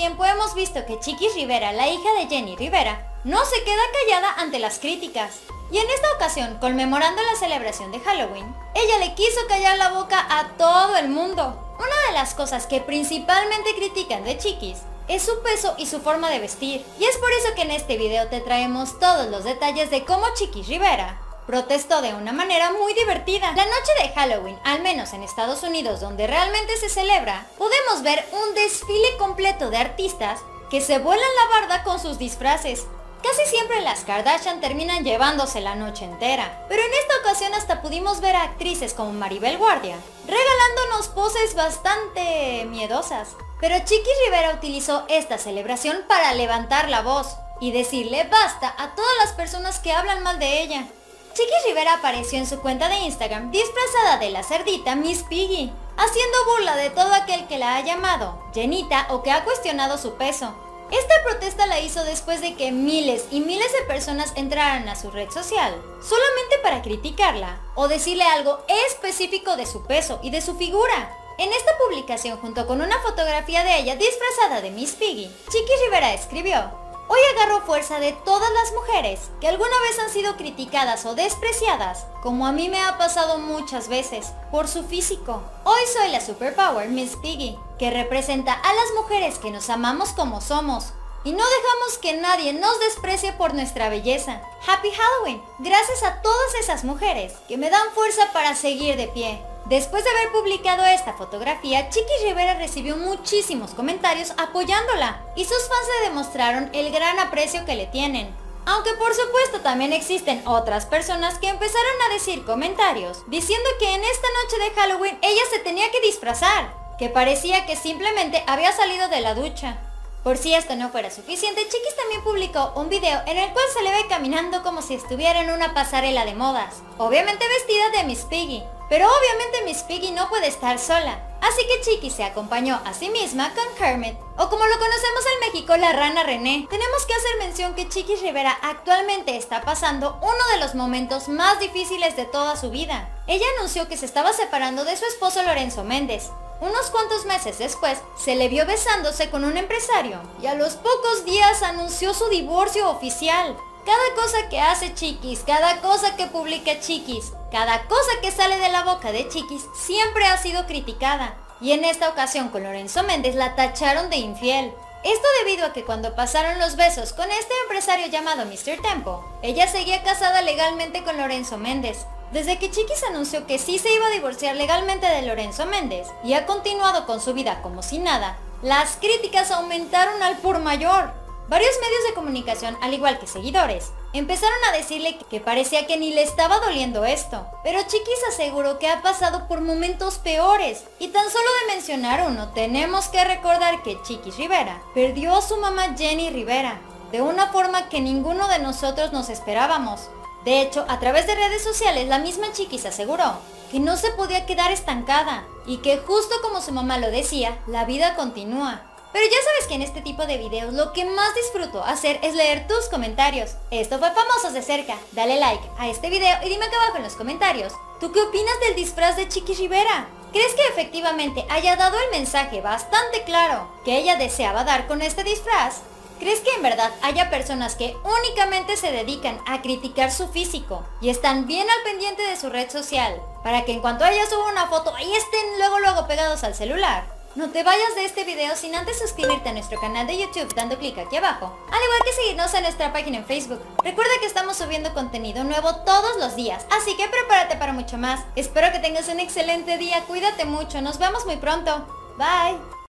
tiempo hemos visto que Chiquis Rivera, la hija de Jenni Rivera, no se queda callada ante las críticas. Y en esta ocasión, conmemorando la celebración de Halloween, ella le quiso callar la boca a todo el mundo. Una de las cosas que principalmente critican de Chiquis es su peso y su forma de vestir. Y es por eso que en este video te traemos todos los detalles de cómo Chiquis Rivera protestó de una manera muy divertida. La noche de Halloween, al menos en Estados Unidos donde realmente se celebra, podemos ver un desfile completo de artistas que se vuelan la barda con sus disfraces. Casi siempre las Kardashian terminan llevándose la noche entera, pero en esta ocasión hasta pudimos ver a actrices como Maribel Guardia regalándonos poses bastante miedosas. Pero Chiquis Rivera utilizó esta celebración para levantar la voz y decirle basta a todas las personas que hablan mal de ella. Chiquis Rivera apareció en su cuenta de Instagram disfrazada de la cerdita Miss Piggy, haciendo burla de todo aquel que la ha llamado llenita o que ha cuestionado su peso. Esta protesta la hizo después de que miles y miles de personas entraran a su red social solamente para criticarla o decirle algo específico de su peso y de su figura. En esta publicación, junto con una fotografía de ella disfrazada de Miss Piggy, Chiquis Rivera escribió: hoy agarro fuerza de todas las mujeres que alguna vez han sido criticadas o despreciadas, como a mí me ha pasado muchas veces, por su físico. Hoy soy la Superpower Miss Piggy, que representa a las mujeres que nos amamos como somos y no dejamos que nadie nos desprecie por nuestra belleza. Happy Halloween, gracias a todas esas mujeres que me dan fuerza para seguir de pie. Después de haber publicado esta fotografía, Chiquis Rivera recibió muchísimos comentarios apoyándola y sus fans le demostraron el gran aprecio que le tienen. Aunque por supuesto también existen otras personas que empezaron a decir comentarios diciendo que en esta noche de Halloween ella se tenía que disfrazar, que parecía que simplemente había salido de la ducha. Por si esto no fuera suficiente, Chiquis también publicó un video en el cual se le ve caminando como si estuviera en una pasarela de modas, obviamente vestida de Miss Piggy. Pero obviamente Miss Piggy no puede estar sola, así que Chiquis se acompañó a sí misma con Kermit, o como lo conocemos en México, la rana René. Tenemos que hacer mención que Chiquis Rivera actualmente está pasando uno de los momentos más difíciles de toda su vida. Ella anunció que se estaba separando de su esposo Lorenzo Méndez. Unos cuantos meses después, se le vio besándose con un empresario, y a los pocos días anunció su divorcio oficial. Cada cosa que hace Chiquis, cada cosa que publica Chiquis, cada cosa que sale de la boca de Chiquis siempre ha sido criticada. Y en esta ocasión con Lorenzo Méndez la tacharon de infiel. Esto debido a que cuando pasaron los besos con este empresario llamado Mr. Tempo, ella seguía casada legalmente con Lorenzo Méndez. Desde que Chiquis anunció que sí se iba a divorciar legalmente de Lorenzo Méndez y ha continuado con su vida como si nada, las críticas aumentaron al por mayor. Varios medios de comunicación, al igual que seguidores, empezaron a decirle que parecía que ni le estaba doliendo esto. Pero Chiquis aseguró que ha pasado por momentos peores. Y tan solo de mencionar uno, tenemos que recordar que Chiquis Rivera perdió a su mamá Jenni Rivera, de una forma que ninguno de nosotros nos esperábamos. De hecho, a través de redes sociales, la misma Chiquis aseguró que no se podía quedar estancada y que justo como su mamá lo decía, la vida continúa. Pero ya sabes que en este tipo de videos lo que más disfruto hacer es leer tus comentarios. Esto fue Famosos de Cerca. Dale like a este video y dime acá abajo en los comentarios, ¿tú qué opinas del disfraz de Chiquis Rivera? ¿Crees que efectivamente haya dado el mensaje bastante claro que ella deseaba dar con este disfraz? ¿Crees que en verdad haya personas que únicamente se dedican a criticar su físico y están bien al pendiente de su red social para que en cuanto ella suba una foto ahí estén luego pegados al celular? No te vayas de este video sin antes suscribirte a nuestro canal de YouTube dando clic aquí abajo, al igual que seguirnos en nuestra página en Facebook. Recuerda que estamos subiendo contenido nuevo todos los días, así que prepárate para mucho más. Espero que tengas un excelente día, cuídate mucho, nos vemos muy pronto. Bye.